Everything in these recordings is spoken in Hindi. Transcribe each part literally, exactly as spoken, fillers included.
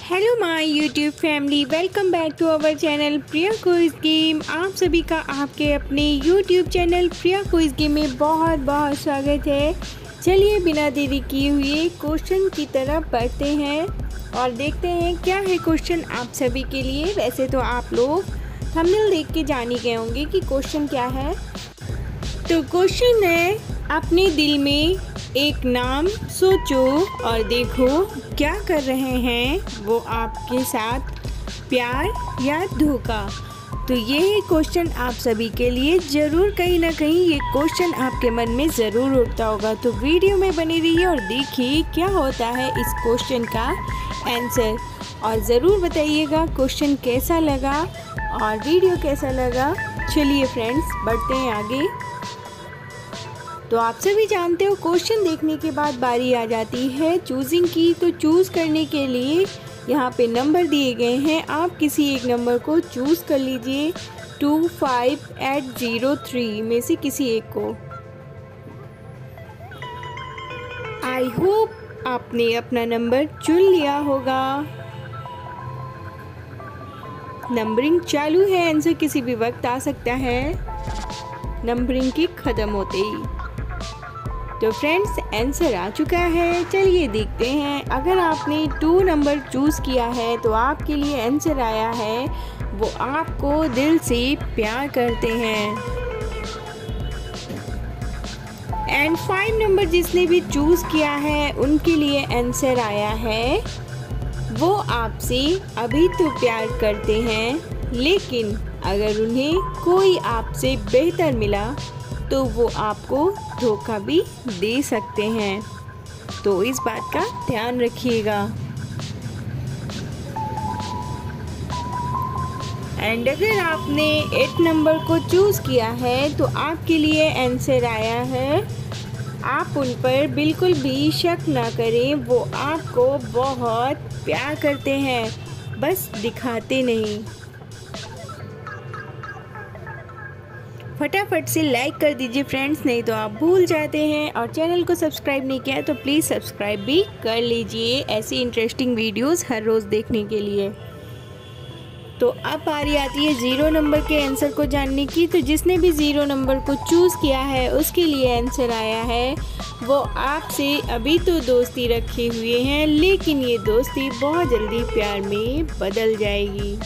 Hello my YouTube family, welcome back to our channel Priya quiz game. आप सभी का आपके अपने YouTube channel Priya quiz game में बहुत बहुत स्वागत है। चलिए बिना देरी किए हुए क्वेश्चन की तरफ बढ़ते हैं और देखते हैं क्या है क्वेश्चन आप सभी के लिए। वैसे तो आप लोग थंबनेल देख के जान ही गए होंगे कि क्वेश्चन क्या है। तो क्वेश्चन है, अपने दिल में एक नाम सोचो और देखो क्या कर रहे हैं वो आपके साथ, प्यार या धोखा। तो ये क्वेश्चन आप सभी के लिए ज़रूर कहीं ना कहीं ये क्वेश्चन आपके मन में ज़रूर उठता होगा। तो वीडियो में बने रहिए और देखिए क्या होता है इस क्वेश्चन का आंसर, और ज़रूर बताइएगा क्वेश्चन कैसा लगा और वीडियो कैसा लगा। चलिए फ्रेंड्स बढ़ते हैं आगे। तो आप सभी जानते हो क्वेश्चन देखने के बाद बारी आ जाती है चूजिंग की। तो चूज़ करने के लिए यहाँ पे नंबर दिए गए हैं, आप किसी एक नंबर को चूज़ कर लीजिए, two five eight zero three में से किसी एक को। आई होप आपने अपना नंबर चुन लिया होगा। नंबरिंग चालू है, आंसर किसी भी वक्त आ सकता है नंबरिंग की ख़त्म होते ही। तो फ्रेंड्स आंसर आ चुका है, चलिए देखते हैं। अगर आपने टू नंबर चूज़ किया है तो आपके लिए आंसर आया है वो आपको दिल से प्यार करते हैं। एंड फाइव नंबर जिसने भी चूज़ किया है उनके लिए आंसर आया है वो आपसे अभी तो प्यार करते हैं, लेकिन अगर उन्हें कोई आपसे बेहतर मिला तो वो आपको धोखा भी दे सकते हैं। तो इस बात का ध्यान रखिएगा। एंड अगर आपने एट नंबर को चूज़ किया है तो आपके लिए आंसर आया है, आप उन पर बिल्कुल भी शक ना करें, वो आपको बहुत प्यार करते हैं, बस दिखाते नहीं। फटाफट से लाइक कर दीजिए फ्रेंड्स, नहीं तो आप भूल जाते हैं। और चैनल को सब्सक्राइब नहीं किया तो प्लीज़ सब्सक्राइब भी कर लीजिए ऐसी इंटरेस्टिंग वीडियोस हर रोज़ देखने के लिए। तो अब बारी आती है ज़ीरो नंबर के आंसर को जानने की। तो जिसने भी ज़ीरो नंबर को चूज़ किया है उसके लिए आंसर आया है वो आपसे अभी तो दोस्ती रखे हुए हैं, लेकिन ये दोस्ती बहुत जल्दी प्यार में बदल जाएगी।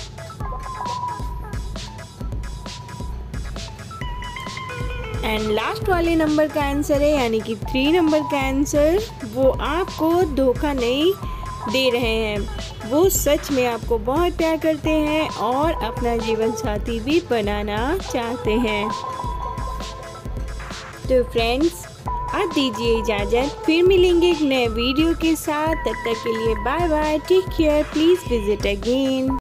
एंड लास्ट वाले नंबर का आंसर है, यानी कि थ्री नंबर का आंसर, वो आपको धोखा नहीं दे रहे हैं, वो सच में आपको बहुत प्यार करते हैं और अपना जीवन साथी भी बनाना चाहते हैं। तो फ्रेंड्स अब दीजिए इजाज़त, फिर मिलेंगे एक नए वीडियो के साथ। तब तक के लिए bye bye, take care, please visit again.